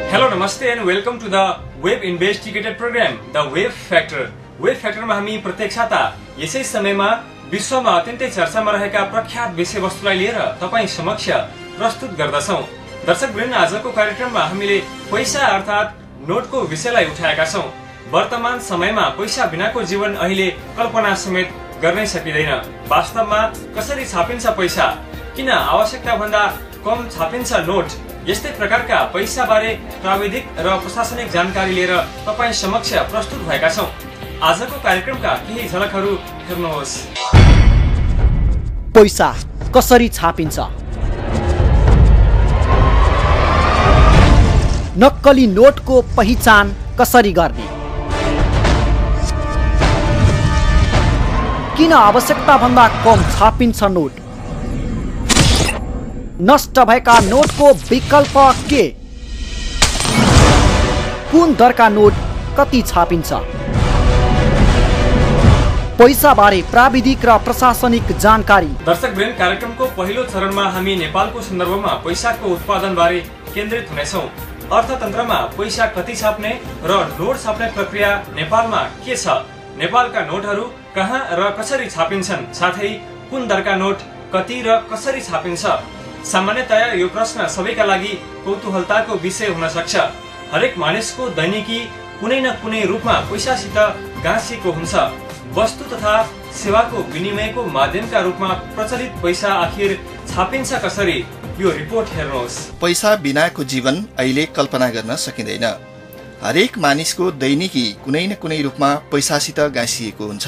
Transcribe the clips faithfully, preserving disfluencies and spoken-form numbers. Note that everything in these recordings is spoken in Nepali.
Hello, namaste and welcome to the Web Investigated Program, the Web Factor. Web Factor मा हामी प्रत्येक साता यसै समयमा विश्वमा अत्यन्तै चर्चामा रहेका प्रख्यात विषयवस्तुलाई लिएर तपाईं समक्ष प्रस्तुत गर्दछौं। दर्शकवृन्द, आजको कार्यक्रममा हामीले पैसा अर्थात नोटको विषयलाई उठाएका छौं। वर्तमान समयमा पैसा बिनाको जीवन अहिले कल्पना समेत गर्नै सकिँदैन। वास्तवमा कसरी छापिन्छ पैसा, किन आवश्यकता भन्दा कम छापिन्छ नोट, यस्तै प्रकारका पैसा बारे प्राविधिक र प्रशासनिक जानकारी लिएर तपाईं समक्ष प्रस्तुत भएका छौं। आजको कार्यक्रमका केही झलकहरू हेर्नुहोस्। पैसा कसरी छापिन्छ, नक्कली नोटको पहिचान कसरी गर्ने, किन आवश्यकता भन्दा कम छापिन्छ नोट, नष्ट भएका नोटको विकल्प के, कुन दरका नोट कति छापिन्छ, पैसा बारे प्राविधिक र प्रशासनिक जानकारी। दर्शकवृन्द, कार्यक्रमको पहिलो चरणमा हामी नेपालको सन्दर्भमा पैसाको उत्पादन बारे केन्द्रित हुनेछौं। अर्थतन्त्रमा पैसा कति छाप्ने र नोट छाप्ने प्रक्रिया नेपालमा के छ, नेपालका नोटहरू कहाँ र कसरी छापिन्छन्, साथै कुन दरका नोट कति र कसरी छापिन्छ। सामान्यतया यो प्रश्न सबैका लागि कौतूहलताको विषय हुन सक्छ। हरेक मानिसको दैनिकी कुनै न कुनै रूपमा पैसासित गाँसिएको हुन्छ। वस्तु तथा सेवाको विनिमयको माध्यमका रूपमा प्रचलित पैसा आखिर छापिन्छ कसरी, यो रिपोर्ट हेर्नुहोस्। पैसा बिनाको जीवन अहिले कल्पना गर्न सकिँदैन। हरेक मानिसको दैनिकी कुनै न कुनै रूपमा पैसासित गाँसिएको हुन्छ।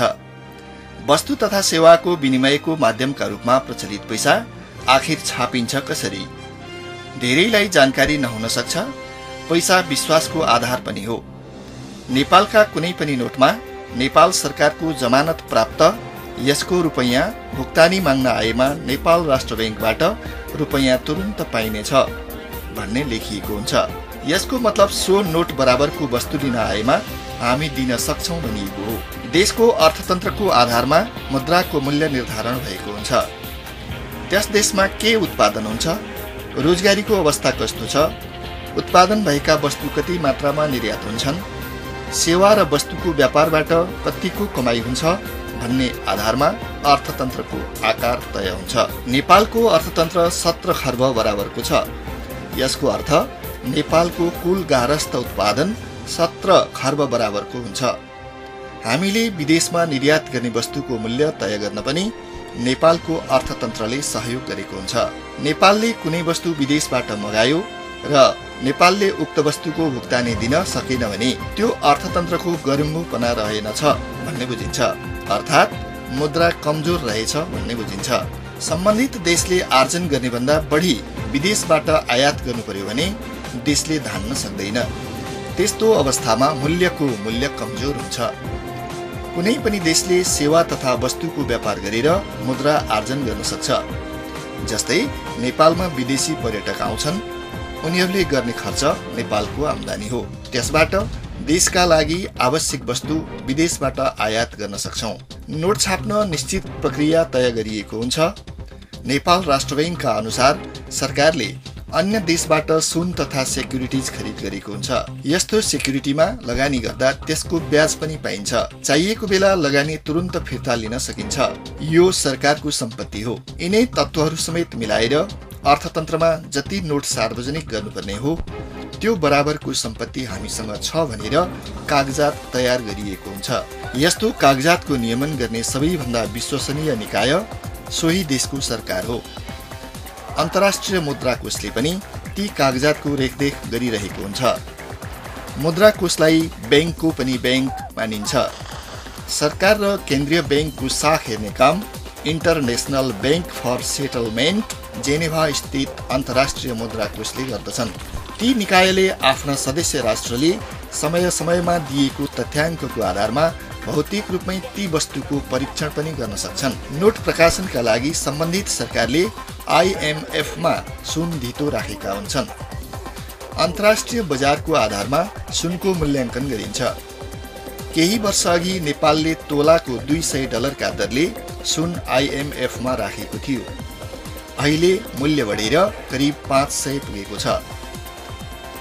वस्तु तथा सेवाको विनिमयको माध्यमका रूपमा प्रचलित पैसा आखिर छापिन्छ कसरी? धेरैलाई जानकारी नहुन सक्छ। पैसा विश्वासको आधार पनि हो। नेपालका कुनै पनि नोटमा नेपाल सरकारको जमानत प्राप्त यसको रुपैयाँ भुक्तानी माग्न आएमा नेपाल राष्ट्र बैंकबाट रुपैयाँ तुरुन्त पाइनेछ भन्ने लेखिएको हुन्छ। यसको मतलब सो नोट बराबरको वस्तु लिन आएमा हामी दिन सक्छौं भनिएको हो। देशको अर्थतन्त्रको आधारमा मुद्राको मूल्य निर्धारण भएको हुन्छ। त्यस देशमा के उत्पादन हुन्छ, रोजगारीको अवस्था कस्तो छ, उत्पादन भएका वस्तु कति मात्रामा निर्यात हुन्छन्, सेवा र वस्तुको व्यापारबाट कतिको कमाई हुन्छ भन्ने आधारमा अर्थतन्त्रको आकार तय हुन्छ। नेपालको अर्थतन्त्र सत्र खर्ब बराबरको छ। यसको अर्थ नेपालको कुल गारस्थ उत्पादन सत्र खर्ब बराबरको हुन्छ। हामीले विदेशमा निर्यात गर्ने वस्तुको मूल्य तय गर्न पनि नेपालको अर्थतन्त्रले सहयोग गरेको हुन्छ। नेपालले कुनै वस्तु विदेशबाट मगायो र नेपालले उक्त वस्तुको भुक्तानी दिन सकेन भने त्यो अर्थतन्त्रको गरिङ्गोपना रहेनछ भन्ने बुझिन्छ, अर्थात् मुद्रा कमजोर रहेछ भन्ने बुझिन्छ। सम्बन्धित देशले आर्जन गर्ने भन्दा बढी विदेशबाट आयात गर्नु पर्यो भने देशले धान्न सक्दैन। त्यस्तो अवस्थामा मूल्यको मूल्य कमजोर हुन्छ। कुनै पनि देशले सेवा तथा वस्तुको व्यापार गरेर मुद्रा आर्जन गर्न सक्छ। जस्तै नेपालमा विदेशी पर्यटक आउँछन्, उनीहरूले गर्ने खर्च नेपालको आम्दानी हो। त्यसबाट देशका लागि आवश्यक वस्तु विदेशबाट आयात गर्न सक्छौं। नोट छाप्न निश्चित प्रक्रिया तय गरिएको हुन्छ। नेपाल राष्ट्र बैंकका अनुसार सरकारले अन्य देशबाट सुन तथा सेक्युरिटिज खरिद गरेको हुन्छ। यस्तो सेक्युरिटीमा लगानी गर्दा त्यसको ब्याज पनि पाइन्छ। चाहिएको बेला लगानी तुरुन्त फिर्ता लिन सकिन्छ। यो सरकारको सम्पत्ति हो। यिनै तत्त्वहरू समेत मिलाएर अर्थतन्त्रमा जति नोट सार्वजनिक गर्नुपर्ने हो त्यो बराबरको सम्पत्ति हामीसँग छ भनेर कागजात तयार गरिएको हुन्छ। यस्तो कागजातको नियमन गर्ने सबैभन्दा विश्वसनीय निकाय सोही देशको सरकार हो। अन्तर्राष्ट्रिय मुद्रा कोषले पनि ती कागजातको रेखदेख गरिरहेको हुन्छ। मुद्रा कोषलाई बैंकको पनि बैंक मानिन्छ। सरकार र केन्द्रीय बैंकको साख हेर्ने काम international bank for settlement Geneva स्थित अन्तर्राष्ट्रिय मुद्रा कोषले गर्दछन्। ती निकायले आफ्ना सदस्य राष्ट्रले समय समयमा दिएको तथ्याङ्कको आधारमा भौतिक रूपमै ती वस्तुको परीक्षण पनि गर्न सक्छन्। नोट प्रकाशनका लागि सम्बन्धित सरकारले आइएमएफमा सुन धितो राखेका हुन्छन्। अन्तर्राष्ट्रिय बजारको आधारमा सुनको मूल्याङ्कन गरिन्छ। केही वर्ष अघि नेपालले तोलाको दुई सय डलरका दरले सुन आइएमएफमा राखेको थियो। अहिले मूल्य बढेर करिब पाँच सय पुगेको छ।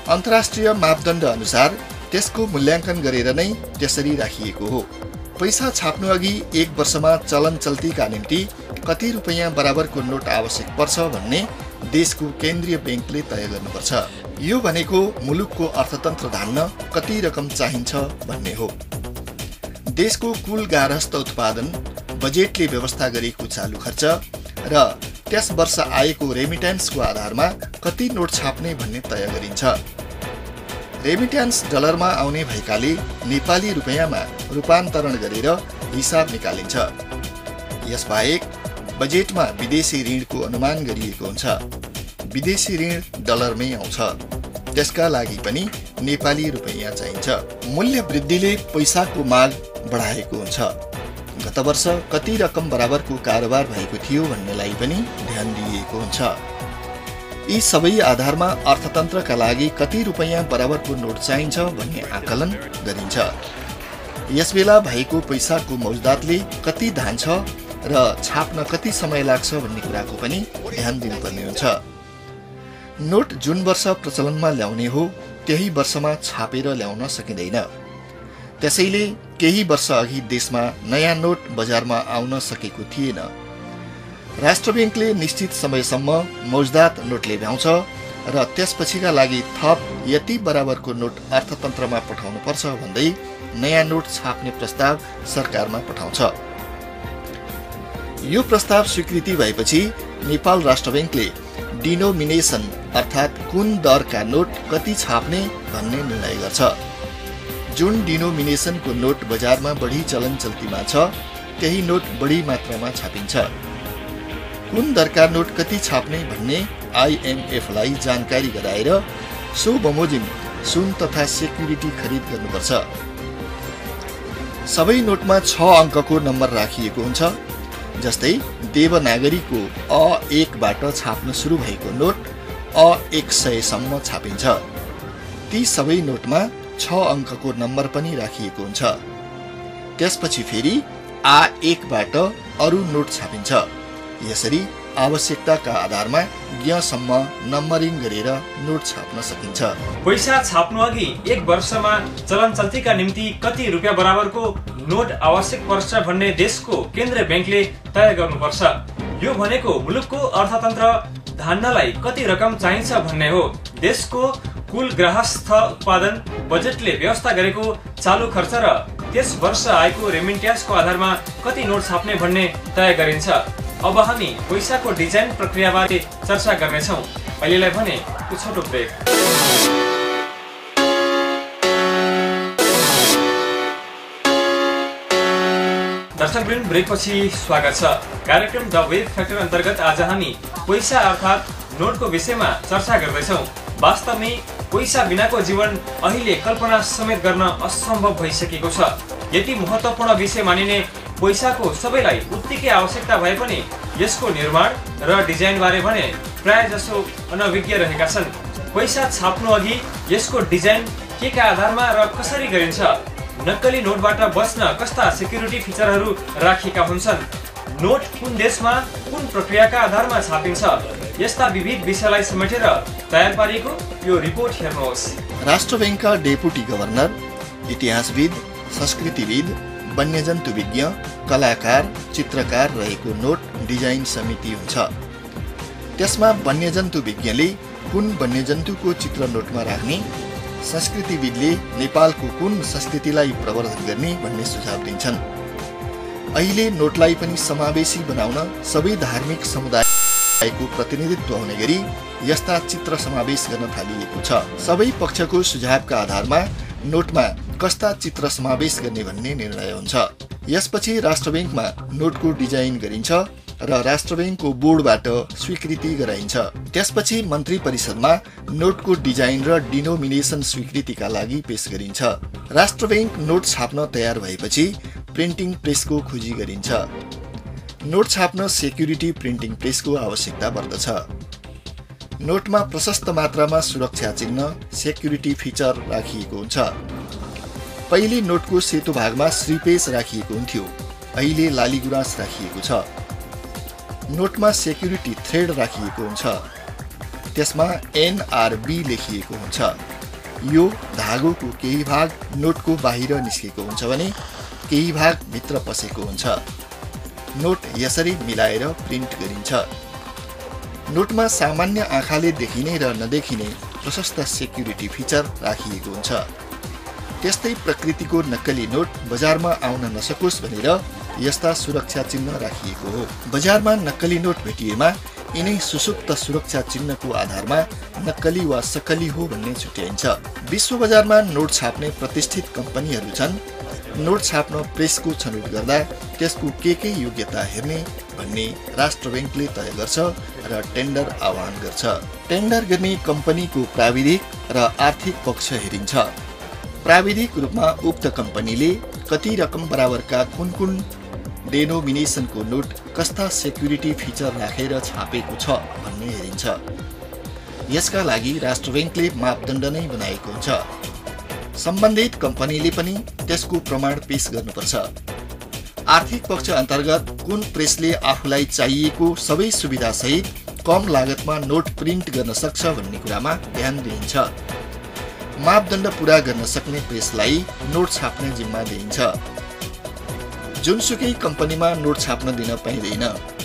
अन्तर्राष्ट्रिय मापदण्ड अनुसार त्यसको मूल्याङ्कन गरेर नै त्यसरी राखिएको हो। पैसा छाप्नु अघि एक वर्षमा चलन चल्तीका निम्ति कति रुपैयाँ बराबरको नोट आवश्यक पर्छ भन्ने देशको केन्द्रीय बैंकले तय गर्नुपर्छ। यो भनेको मुलुकको अर्थतन्त्र धान्न कति रकम चाहिन्छ भन्ने हो। देशको कुल गार्हस्थ उत्पादन, बजेटले व्यवस्था गरेको चालु खर्च र त्यस वर्ष आएको रेमिट्यान्सको आधारमा कति नोट छाप्ने भन्ने तय गरिन्छ। रेमिट्यान्स डलरमा आउने भएकाले नेपाली रुपैयाँमा रूपान्तरण गरेर हिसाब निकालिन्छ। यसबाहेक बजेटमा विदेशी ऋणको अनुमान गरिएको हुन्छ। विदेशी ऋण डलरमै आउँछ, त्यसका लागि पनि नेपाली रुपैयाँ चाहिन्छ। मूल्य वृद्धिले पैसाको माग बढाएको हुन्छ। गत वर्ष कति रकम बराबरको कारोबार भएको थियो भन्नेलाई पनि ध्यान दिइएको हुन्छ। यी सबै आधारमा अर्थतन्त्रका लागि कति रुपैयाँ बराबरको नोट चाहिन्छ भन्ने आकलन गरिन्छ। यसबेला भएको पैसाको मौजदातले कति धान्छ र छाप्न कति समय लाग्छ भन्ने कुराको पनि ध्यान दिनुपर्ने हुन्छ। नोट जुन वर्ष प्रचलनमा ल्याउने हो त्यही वर्षमा छापेर ल्याउन सकिँदैन। त्यसैले केही वर्ष अघि देशमा नयाँ नोट बजारमा आउन सकेको थिएन। राष्ट्र बैंकले निश्चित समयसम्म मौजदात नोटले भ्याउँछ र त्यसपछिका लागि थप यति बराबरको नोट अर्थतन्त्रमा पठाउनुपर्छ भन्दै नयाँ नोट छाप्ने प्रस्ताव सरकारमा पठाउँछ। यो प्रस्ताव स्वीकृति भएपछि नेपाल राष्ट्र बैंकले डिनोमिनेसन अर्थात् कुन दरका नोट कति छाप्ने भन्ने निर्णय गर्छ। जुन डिनोमिनेसनको नोट बजारमा बढी चलन चल्तीमा छ त्यही नोट बढी मात्रामा छापिन्छ। कुन दरका नोट कति छाप्ने भन्ने आइएमएफलाई जानकारी गराएर सो बमोजिम सुन तथा सेक्युरिटी खरिद गर्नुपर्छ। सबै नोटमा छ अङ्कको नम्बर राखिएको हुन्छ। जस्तै देवनागरीको अ एकबाट छाप्न सुरु भएको नोट अ एक सयसम्म छापिन्छ। ती सबै नोटमा छ अङ्कको नम्बर पनि राखिएको हुन्छ। त्यसपछि फेरि आ एकबाट अरू नोट छापिन्छ। यसरी आवश्यकताका आधारमा ज्ञसम्म नम्बरिङ गरेर नोट छाप्न सकिन्छ। पैसा छाप्नु अघि एक वर्षमा चलन चल्तीका निम्ति कति रुपियाँ बराबरको नोट आवश्यक पर्छ भन्ने देशको केन्द्रीय बैंकले तय गर्नुपर्छ। यो भनेको मुलुकको अर्थतन्त्र धान्नलाई कति रकम चाहिन्छ भन्ने हो। देशको कुल गार्हस्थ उत्पादन, बजेटले व्यवस्था गरेको चालु खर्च र त्यस वर्ष आएको रेमिट्यान्सको आधारमा कति नोट छाप्ने भन्ने तय गरिन्छ। अब हामी पैसाको डिजाइन प्रक्रियाबारे चर्चा गर्नेछौँ। अहिलेलाई भने यो छोटो ब्रेक। दर्शकवृन्द, ब्रेकपछि स्वागत छ। कार्यक्रम द वेब फ्याक्टर अन्तर्गत आज हामी पैसा अर्थात् नोटको विषयमा चर्चा गर्दैछौँ। वास्तवमै पैसा बिनाको जीवन अहिले कल्पना समेत गर्न असम्भव भइसकेको छ। यति महत्त्वपूर्ण विषय मानिने पैसाको सबैलाई उत्तिकै आवश्यकता भए पनि यसको निर्माण र डिजाइन बारे भने प्राय जसो अनभिज्ञ रहेका छन्। पैसा छाप्नु अघि यसको डिजाइन के का आधारमा र कसरी गरिन्छ, नक्कली नोटबाट बच्न कस्ता सेक्युरिटी फिचरहरू राखिएका हुन्छन्, नोट कुन देशमा कुन प्रक्रियाका आधारमा छापिन्छ, यस्ता विविध विषयलाई समेटेर तयार पारिएको यो रिपोर्ट हेर्नुहोस्। राष्ट्र बैंकका डेपुटी गभर्नर, इतिहासविद, संस्कृतिविद, वन्यजन्तुविज्ञ, कलाकार, चित्रकार रहेको नोट डिजाइन समिति हुन्छ। त्यसमा वन्यजन्तुविज्ञले कुन वन्यजन्तुको चित्र नोटमा राख्ने, संस्कृतिविदले नेपालको कुन संस्कृतिलाई प्रवर्धन गर्ने भन्ने सुझाव दिन्छन्। अहिले नोटलाई पनि समावेशी बनाउन सबै धार्मिक समुदायको प्रतिनिधित्व हुने गरी यस्ता चित्र समावेश गर्न थालिएको छ। सबै पक्षको सुझावका आधारमा नोटमा कस्ता चित्र समावेश गर्ने भन्ने निर्णय हुन्छ। यसपछि राष्ट्र बैंकमा नोटको डिजाइन गरिन्छ र राष्ट्र बैंकको बोर्डबाट स्वीकृति गराइन्छ। त्यसपछि मन्त्री परिषदमा नोटको डिजाइन र डिनोमिनेसन स्वीकृतिका लागि पेश गरिन्छ। राष्ट्र बैंक नोट छाप्न तयार भएपछि प्रिन्टिङ प्रेसको खोजी गरिन्छ। नोट छाप्न सेक्युरिटी प्रिन्टिङ प्रेसको आवश्यकता पर्दछ। नोटमा प्रशस्त मात्रामा सुरक्षा चिन्ह सेक्युरिटी फिचर राखिएको हुन्छ। पहिले नोटको सेतो भागमा श्रीपेश राखिएको हुन्थ्यो, अहिले लालीगुराँस राखिएको छ। नोटमा सेक्युरिटी थ्रेड राखिएको हुन्छ, त्यसमा एनआरबी लेखिएको हुन्छ। यो धागोको केही भाग नोटको बाहिर निस्केको हुन्छ भने केही भाग भित्र पसेको हुन्छ। नोट यसरी मिलाएर प्रिन्ट गरिन्छ। नोटमा सामान्य आँखाले देखिने र नदेखिने प्रशस्त सेक्युरिटी फिचर राखिएको हुन्छ। त्यस्तै प्रकृतिको नक्कली नोट बजारमा आउन नसकोस् भनेर यस्ता सुरक्षा चिन्ह राखिएको हो। बजारमा नक्कली नोट भेटिएमा यिनै सुसुप्त सुरक्षा चिन्हको आधारमा नक्कली वा सकली हो भन्ने छुट्याइन्छ। विश्व बजारमा नोट छाप्ने प्रतिष्ठित कम्पनीहरू छन्। नोट छाप्न प्रेसको छनौट गर्दा त्यसको के के योग्यता हेर्ने भन्ने राष्ट्र ब्याङ्कले तय गर्छ र टेन्डर आह्वान गर्छ। टेन्डर गर्ने कम्पनीको प्राविधिक र आर्थिक पक्ष हेरिन्छ। प्राविधिक रूपमा उक्त कम्पनीले कति रकम बराबरका कुन कुन डेनोमिनेसनको नोट कस्ता सेक्युरिटी फिचर राखेर छापेको छ भन्ने हेरिन्छ। यसका लागि राष्ट्र ब्याङ्कले मापदण्ड नै बनाएको हुन्छ। सम्बन्धित कम्पनीले पनि त्यसको प्रमाण पेश गर्नुपर्छ। आर्थिक पक्ष अन्तर्गत कुन प्रेसले आफूलाई चाहिएको सबै सुविधा सहित कम लागतमा नोट प्रिन्ट गर्न सक्छ भन्ने कुरामा ध्यान दिइन्छ। मापदण्ड पूरा गर्न सक्ने प्रेसलाई नोट छाप्ने जिम्मा दिइन्छ। जुनसुकै कम्पनीमा नोट छाप्न दिन पाइँदैन।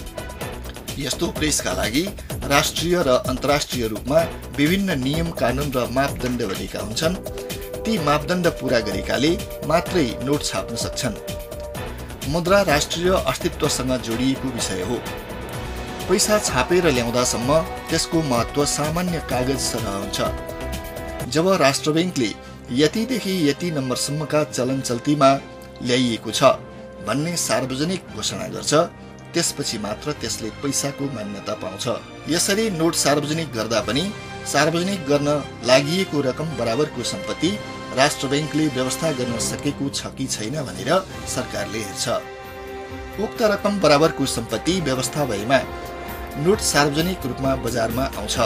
यस्तो प्रेसका लागि राष्ट्रिय र अन्तर्राष्ट्रिय रूपमा विभिन्न नियम कानुन र मापदण्ड बनेका हुन्छन्। ती मापदण्ड पूरा गरेकाले मात्रै नोट छाप्न सक्छन्। मुद्रा राष्ट्रिय अस्तित्वसँग जोडिएको विषय हो। पैसा छापेर ल्याउँदासम्म त्यसको महत्त्व सामान्य कागज सरह हुन्छ। जब राष्ट्र ब्याङ्कले यतिदेखि यति नम्बरसम्मका चलन चल्तीमा ल्याइएको छ भन्ने सार्वजनिक घोषणा गर्छ, त्यसपछि मात्र त्यसले पैसाको मान्यता पाउँछ। यसरी नोट सार्वजनिक गर्दा पनि सार्वजनिक गर्न लागिएको रकम बराबरको सम्पत्ति राष्ट्र ब्याङ्कले व्यवस्था गर्न सकेको छ कि छैन भनेर सरकारले हेर्छ। उक्त रकम बराबरको सम्पत्ति व्यवस्था भएमा नोट सार्वजनिक रूपमा बजारमा आउँछ।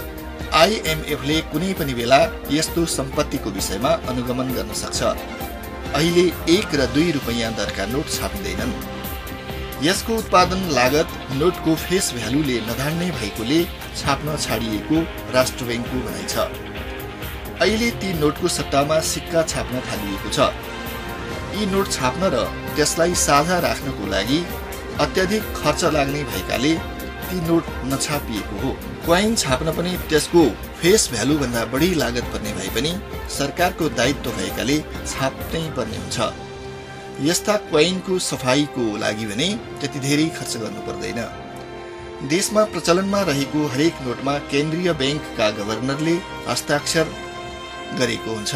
आइएमएफले कुनै पनि बेला यस्तो सम्पत्तिको विषयमा अनुगमन गर्न सक्छ। अहिले एक र दुई रुपैयाँ दरका नोट छापिँदैनन्। यसको उत्पादन लागत नोटको फेस भ्यालुले नधान्ने भएकोले छाप्न छाडिएको राष्ट्र ब्याङ्कको भनाइ छ। अहिले ती नोटको सट्टामा सिक्का छाप्न थालिएको छ। यी नोट छाप्न र त्यसलाई साझा राख्नको लागि अत्याधिक खर्च लाग्ने भएकाले ती नोट नछापिएको हो। क्वाइन छाप्न पनि त्यसको फेस भ्यालु भन्दा बढी लागत पर्ने भए पनि सरकारको दायित्व भएकाले छाप्नै पर्ने हुन्छ। यस्ता क्वाइनको सफाईको लागि भने त्यति धेरै खर्च गर्नु पर्दैन। देशमा प्रचलनमा रहेको हरेक नोटमा केन्द्रीय ब्याङ्कका गभर्नरले हस्ताक्षर गरेको हुन्छ।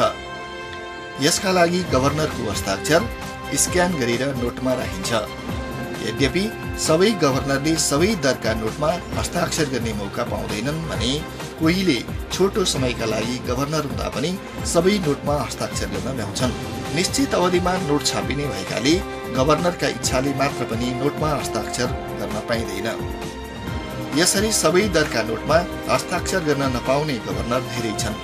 यसका लागि गभर्नरको हस्ताक्षर स्क्यान गरेर नोटमा राखिन्छ। यद्यपि सबै गभर्नरले सबै दरका नोटमा हस्ताक्षर गर्ने मौका पाउँदैनन् भने कोहीले छोटो समयका लागि गभर्नर हुँदा पनि सबै नोटमा हस्ताक्षर गर्न भ्याउँछन्। निश्चित अवधिमा नोट छापिने भएकाले गभर्नरका इच्छाले मात्र पनि नोटमा हस्ताक्षर गर्न पाइँदैन। यसरी सबै दरका नोटमा हस्ताक्षर गर्न नपाउने गभर्नर धेरै छन्।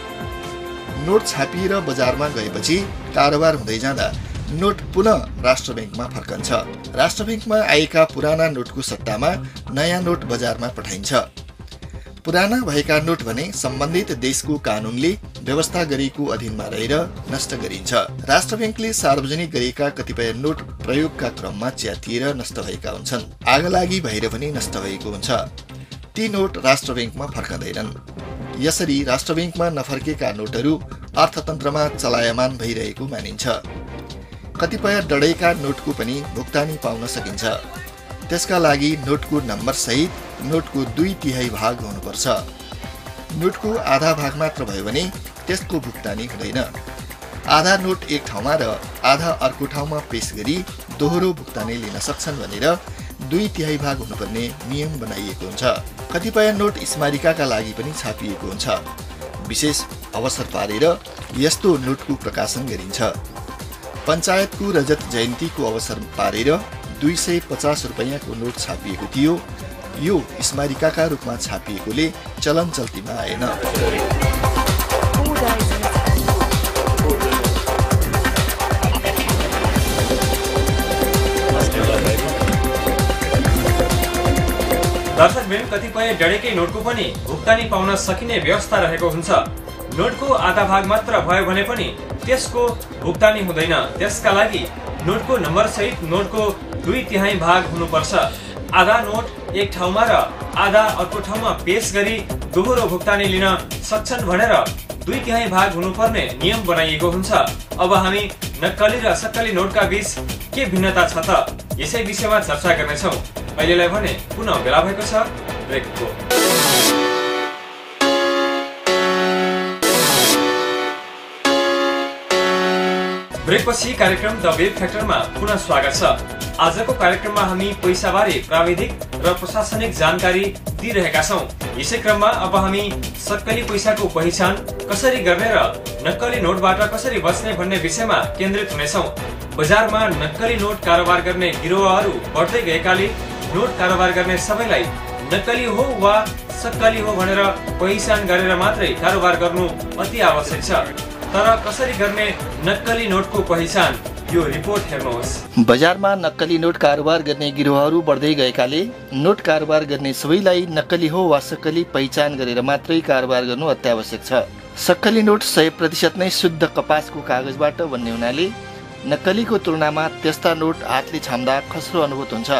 नोट छापिएर बजारमा गएपछि कारोबार हुँदै जाँदा नोट पुनः राष्ट्र ब्याङ्कमा फर्कन्छ। राष्ट्र ब्याङ्कमा आएका पुराना नोटको सट्टामा नयाँ नोट बजारमा पठाइन्छ। पुराना भएका नोट भने सम्बन्धित देशको कानुनले व्यवस्था गरेको अधीनमा रहेर नष्ट गरिन्छ। राष्ट्र ब्याङ्कले सार्वजनिक गरेका कतिपय नोट प्रयोगका क्रममा च्यातिएर नष्ट भएका हुन्छन्। आगलागी भएर पनि नष्ट भएको हुन्छ। ती नोट राष्ट्र ब्याङ्कमा फर्कँदैनन्। यसरी राष्ट्र ब्याङ्कमा नफर्केका नोटहरू अर्थतन्त्रमा चलायमान भइरहेको मानिन्छ। कतिपय डढेका नोटको पनि भुक्तानी पाउन सकिन्छ। त्यसका लागि नोटको नम्बर सहित नोटको दुई तिहाई भाग हुनुपर्छ। नोटको आधा भाग मात्र भयो भने त्यसको भुक्तानी हुँदैन। आधा नोट एक ठाउँमा र आधा अर्को ठाउँमा पेश गरी दोहोरो भुक्तानी लिन सक्छन् भनेर दुई तिहाई भाग हुनुपर्ने नियम बनाइएको हुन्छ। कतिपय नोट स्मारिकाका लागि पनि छापिएको हुन्छ। विशेष अवसर पारेर यस्तो नोटको प्रकाशन गरिन्छ। पञ्चायतको रजत जयन्तीको अवसर पारेर दुई सय पचास रुपैयाँको नोट छापिएको थियो। यो स्मारिकाका रूपमा छापिएकोले चलन चल्तीमा आएन। दर्शकवृन्द, कतिपय डढेकै नोटको पनि भुक्तानी पाउन सकिने व्यवस्था रहेको हुन्छ। नोटको आधा भाग मात्र भयो भने पनि त्यसको भुक्तानी हुँदैन। त्यसका लागि नोटको नम्बर सहित नोटको दुई तिहाई भाग हुनुपर्छ। आधा नोट एक ठाउँमा र आधा अर्को ठाउँमा पेश गरी दोहोरो भुक्तानी लिन सक्छन् भनेर दुई तिहाई भाग हुनुपर्ने नियम बनाइएको हुन्छ। अब हामी नक्कली र सक्कली नोटका बीच के भिन्नता छ त यसै विषयमा चर्चा गर्नेछौँ। अहिलेलाई भने पुनः बेला भएको छ ब्रेकको। ब्रेकपछि कार्यक्रम द वेब फ्याक्टरमा पुनः स्वागत छ। आजको कार्यक्रममा हामी पैसाबारे प्राविधिक र प्रशासनिक जानकारी दिइरहेका छौँ। यसै क्रममा अब हामी सक्कली पैसाको पहिचान कसरी गर्ने र नक्कली नोटबाट कसरी बच्ने भन्ने विषयमा केन्द्रित हुनेछौँ। बजारमा नक्कली नोट कारोबार गर्ने गिरोहहरू बढ्दै गएकाले नोट कारोबार गर्ने सबैलाई नक्कली हो वा सक्कली हो भनेर पहिचान गरेर मात्रै कारोबार गर्नु अति आवश्यक छ। तर कसरी गर्ने नक्कली नोटको पहिचान, यो रिपोर्ट हेर्नुहोस्। बजारमा नक्कली नोट कारोबार गर्ने गिरोहहरू बढ्दै गएकाले नोट कारोबार गर्ने सबैलाई नक्कली हो वा सक्कली पहिचान गरेर मात्रै कारोबार गर्नु अत्यावश्यक छ। सक्कली नोट सय प्रतिशत नै शुद्ध कपासको कागजबाट बन्ने हुनाले नक्कलीको तुलनामा त्यस्ता नोट हातले छाम्दा खस्रो अनुभूत हुन्छ।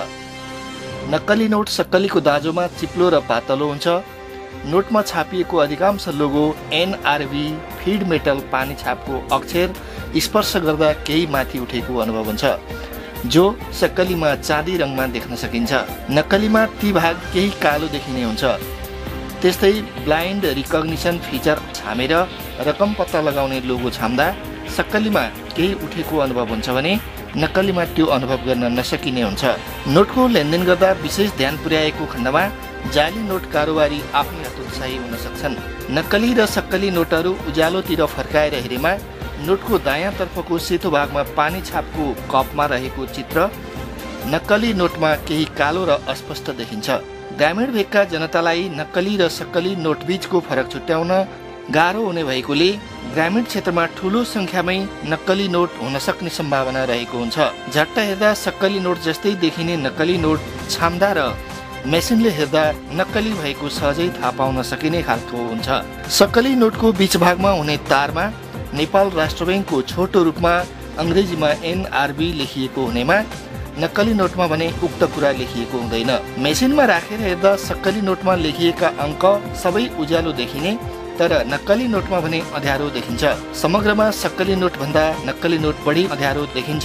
नक्कली नोट सक्कलीको दाँजोमा चिप्लो र पातलो हुन्छ। नोटमा छापिएको अधिकांश लोगो एनआरबी फिड मेटल पानी छापको अक्षर स्पर्श गर्दा केही माथि उठेको अनुभव हुन्छ, जो सक्कलीमा चाँदी रङमा देख्न सकिन्छ। नक्कलीमा ती भाग केही कालो देखिने हुन्छ। त्यस्तै ब्लाइन्ड रिकग्निसन फिचर छामेर रकम पत्ता लगाउने लोगो छाम्दा सक्कलीमा केही उठेको अनुभव हुन्छ भने नक्कलीमा त्यो अनुभव गर्न नसकिने हुन्छ। नोटको लेनदेन गर्दा विशेष ध्यान पुर्याएको खण्डमा जाली नोट कारोबारी आफ्नै हतोत्साही हुन सक्छन्। नक्कली र सक्कली नोटहरू उज्यालोतिर फर्काएर हेरेमा नोटको दायाँ तर्फको सेतो भागमा पानी छापको कपमा रहेको चित्र नक्कली नोटमा केही कालो र अस्पष्ट देखिन्छ। ग्रामीण भेगका जनतालाई नक्कली र सक्कली नोट बीचको फरक छुट्याउन गाह्रो हुने भएकोले ग्रामीण क्षेत्रमा ठूलो संख्यामै नक्कली नोट हुन सक्ने सम्भावना रहेको हुन्छ। झट्ट हेर्दा सक्कली नोट जस्तै देखिने नक्कली नोट छाम्दा र मेसिनले हेर्दा नक्कली भएको सहजै थाहा पाउन सकिने खालको हुन्छ। सक्कली नोटको बीच भागमा हुने तारमा नेपाल राष्ट्र ब्याङ्कको छोटो रूपमा अङ्ग्रेजीमा एनआरबी लेखिएको हुनेमा नक्कली नोटमा भने उक्त कुरा लेखिएको हुँदैन। मेसिनमा राखेर हेर्दा सक्कली नोटमा लेखिएका अङ्क सबै उज्यालो देखिने, तर नक्कली नोटमा भने अँध्यारो देखिन्छ। समग्रमा सक्कली नोट भन्दा नक्कली नोट बढी अँध्यारो देखिन्छ।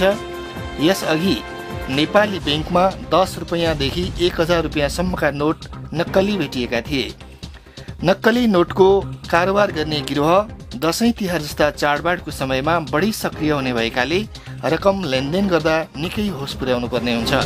यसअघि नेपाली ब्याङ्कमा दस रुपियाँदेखि एक हजार रुपियाँसम्मका नोट नक्कली भेटिएका थिए। नक्कली नोटको कारोबार गर्ने गिरोह दसैँ तिहार जस्ता चाडबाडको समयमा बढी सक्रिय हुने भएकाले रकम लेनदेन गर्दा निकै होस पुर्याउनु पर्ने हुन्छ।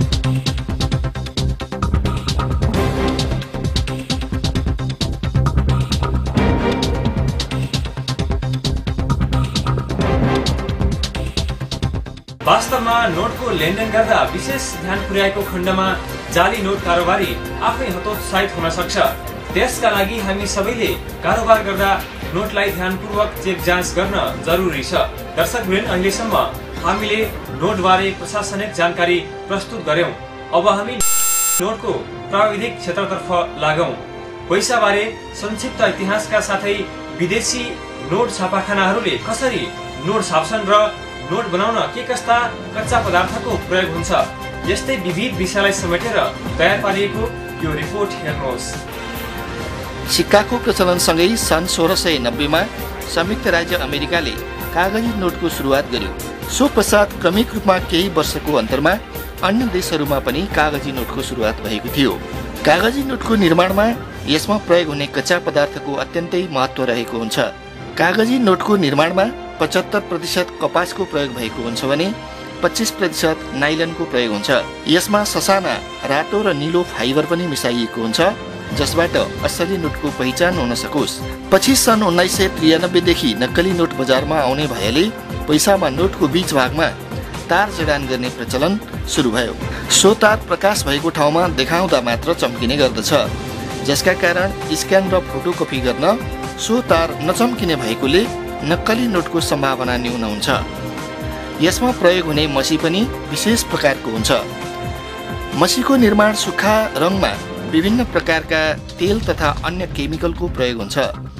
वास्तवमा नोटको लेनदेन गर्दा विशेष ध्यान पुर्याएको खण्डमा जाली नोट कारोबारी आफै हतोत्साहित हुन सक्छ। त्यसका लागि हामी सबैले कारोबार गर्दा नोटलाई ध्यानपूर्वक चेक जाँच गर्न जरुरी छ। दर्शकवृन्द, अहिलेसम्म हामीले नोटबारे प्रशासनिक जानकारी प्रस्तुत गर्यौं। अब हामी नोटको प्राविधिक क्षेत्रतर्फ लागौं। पैसाबारे संक्षिप्त इतिहासका साथै विदेशी नोट छापाखानाहरूले कसरी नोट छाप्छन् र नोट बनाउन के कस्ता कच्चा पदार्थको प्रयोग हुन्छ, यस्तै विविध विषयलाई समेटेर तयार पारिएको यो रिपोर्ट हेर्नुहोस्। सिक्काको प्रचलनसँगै सन् सोह्र सय नब्बेमा संयुक्त राज्य अमेरिकाले कागजी नोटको सुरुवात गर्यो। सो पश्चात क्रमिक रूपमा केही वर्षको अन्तरमा अन्य देशहरूमा पनि कागजी नोटको सुरुवात भएको थियो। कागजी नोटको निर्माणमा यसमा प्रयोग हुने कच्चा पदार्थको अत्यन्तै महत्त्व रहेको हुन्छ। कागजी नोटको निर्माणमा पचहत्तर प्रतिशत कपासको प्रयोग भएको हुन्छ भने पच्चिस प्रतिशत नाइलनको प्रयोग हुन्छ। यसमा ससाना रातो र निलो फाइबर पनि मिसाइएको हुन्छ, जसबाट असली नोटको पहिचान हुन सकोस्। पछि सन् उन्नाइस सय त्रियानब्बेदेखि नक्कली नोट बजारमा आउने भएले पैसामा नोटको बीच भागमा तार जडान गर्ने प्रचलन सुरु भयो। सो तार प्रकाश भएको ठाउँमा देखाउँदा मात्र चम्किने गर्दछ, जसका कारण स्क्यान र फोटोकपी गर्न सो तार नचम्किने भएकोले नक्कली नोटको सम्भावना न्यून हुन्छ। यसमा प्रयोग हुने मसी पनि विशेष प्रकारको हुन्छ। मसीको निर्माण सुक्खा रङमा विभिन्न प्रकारका तेल तथा अन्य केमिकलको प्रयोग हुन्छ।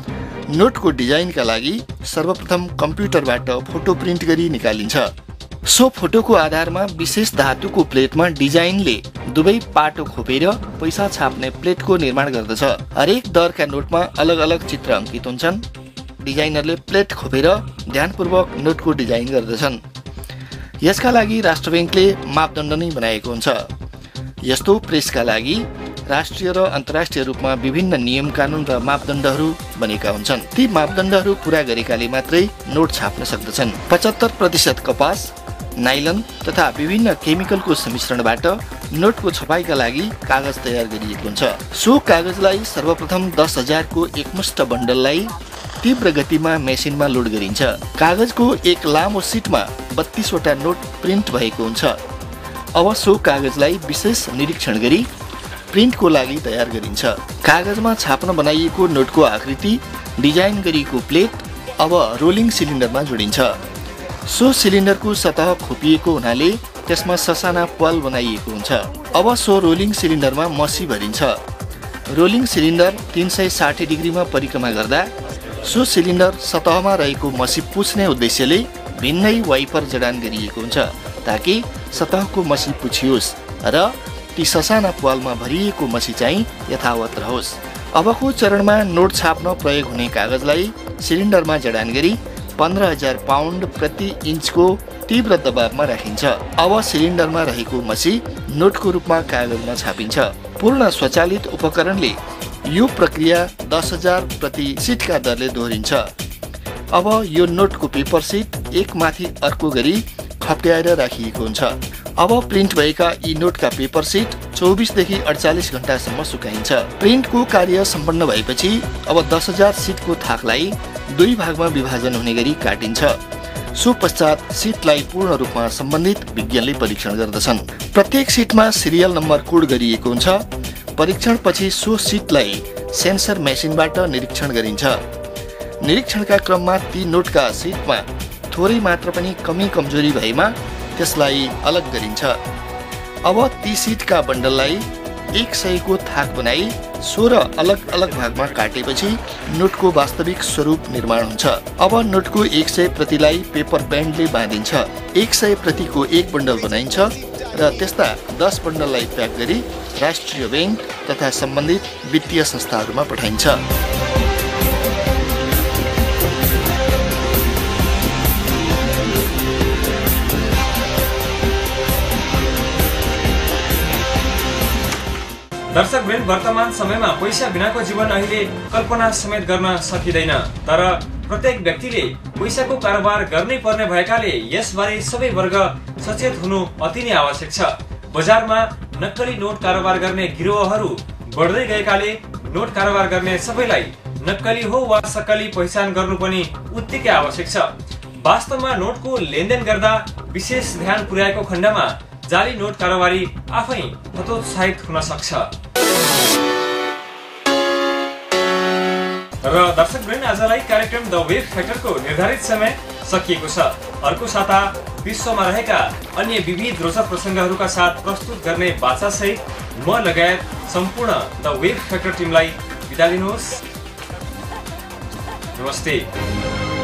नोटको डिजाइनका लागि सर्वप्रथम कम्प्युटरबाट फोटो प्रिन्ट गरी निकालिन्छ। सो फोटोको आधारमा विशेष धातुको प्लेटमा डिजाइनले दुवै पाटो खोपेर पैसा छाप्ने प्लेटको निर्माण गर्दछ। हरेक दरका नोटमा अलग अलग चित्र अङ्कित हुन्छन्। डिजाइनरले प्लेट खोपेर ध्यानपूर्वक नोटको डिजाइन गर्दछन्। यसका लागि राष्ट्र ब्याङ्कले मापदण्ड नै बनाएको हुन्छ। यस्तो प्रेसका लागि राष्ट्रिय र अन्तर्राष्ट्रिय रूपमा विभिन्न नियम कानुन र मापदण्डहरू बनेका हुन्छन्। ती मापदण्डहरू पूरा गरेकाले मात्रै नोट छाप्न सक्दछन्। पचहत्तर प्रतिशत कपास, नाइलन तथा विभिन्न केमिकलको सम्मिश्रणबाट नोटको छपाईका लागि कागज तयार गरिएको हुन्छ। सो कागजलाई सर्वप्रथम दस हजारको एकमुष्ट बन्डललाई तीव्र गतिमा मेसिनमा लोड गरिन्छ। कागजको एक लामो सिटमा बत्तीसवटा नोट प्रिन्ट भएको हुन्छ। अब सो कागजलाई विशेष निरीक्षण गरी प्रिन्टको लागि तयार गरिन्छ। कागजमा छाप्न बनाइएको नोटको आकृति, डिजाइन गरिएको प्लेट अब रोलिङ सिलिन्डरमा जोडिन्छ। सो सिलिन्डरको सतह खोपिएको हुनाले त्यसमा ससाना प्वाल बनाइएको हुन्छ। अब सो रोलिङ सिलिन्डरमा मसी भरिन्छ। रोलिङ सिलिन्डर तीन सय साठी डिग्रीमा परिक्रमा गर्दा सो सिलिन्डर सतहमा रहेको मसी पुछ्ने उद्देश्यले भिन्नै वाइपर जडान गरिएको हुन्छ ताकि सतहको मसी पुछियोस् र ती ससाना प्वालमा भरिएको मसी चाहिँ यथावत रहोस्। अबको चरणमा नोट छाप्न प्रयोग हुने कागजलाई सिलिन्डरमा जडान गरी पन्ध्र हजार पाउन्ड प्रति इन्चको तीव्र दबावमा राखिन्छ। अब सिलिन्डरमा रहेको मसी नोटको रूपमा कागजमा छापिन्छ। पूर्ण स्वचालित उपकरणले यो प्रक्रिया दस हजार प्रति सिटका दरले दोहोरिन्छ। अब यो नोटको पेपर सिट एक माथि अर्को गरी खप्ट्याएर राखिएको हुन्छ। अब प्रिन्ट भएका यी नोटका पेपर सिट चौबिसदेखि अडचालिस घण्टासम्म सुकाइन्छ। प्रिन्टको कार्य सम्पन्न भएपछि अब दस हजार सिटको थाकलाई दुई भागमा विभाजन हुने गरी काटिन्छ। सो पश्चात सिटलाई पूर्ण रूपमा सम्बन्धित विज्ञानले परीक्षण गर्दछन्। प्रत्येक सिटमा सिरियल नम्बर कोड गरिएको हुन्छ। परीक्षणपछि सो सिटलाई सेन्सर मेसिनबाट निरीक्षण गरिन्छ। निरीक्षणका क्रममा ती नोटका सिटमा थोरै मात्र पनि कमी कमजोरी भएमा त्यसलाई अलग गरिन्छ। अब ती सिटका बन्डललाई एक सयको थाक बनाई सोह्र अलग अलग भागमा काटेपछि नोटको वास्तविक स्वरूप निर्माण हुन्छ। अब नोटको एक सय प्रतिलाई पेपर ब्यान्डले बाँधिन्छ। एक सय प्रतिको एक बन्डल बनाइन्छ र त्यस्ता दस बन्डललाई प्याक गरी राष्ट्रिय ब्याङ्क तथा सम्बन्धित वित्तीय संस्थाहरूमा पठाइन्छ। दर्शकवृन्द, वर्तमान समयमा पैसा बिनाको जीवन अहिले कल्पना समेत गर्न सकिँदैन। तर प्रत्येक व्यक्तिले पैसाको कारोबार गर्नै पर्ने भएकाले यसबारे सबै वर्ग सचेत हुनु अति नै आवश्यक छ। बजारमा नक्कली नोट कारोबार गर्ने गिरोहहरू बढ्दै गएकाले नोट कारोबार गर्ने सबैलाई नक्कली हो वा सक्कली पहिचान गर्नु पनि उत्तिकै आवश्यक छ। वास्तवमा नोटको लेनदेन गर्दा विशेष ध्यान पुर्याएको खण्डमा जाली नोट कारोबारी आफै हतोत्साहित हुन सक्छ। र दर्शकवृन्द, आजलाई कार्यक्रम द वेब फ्याक्टरको निर्धारित समय सकिएको छ। अर्को साता विश्वमा रहेका अन्य विविध रोचक प्रसङ्गहरूका साथ प्रस्तुत गर्ने बाचासहित म लगायत सम्पूर्ण द वेब फ्याक्टर टिमलाई बिदा दिनुहोस्। नमस्ते।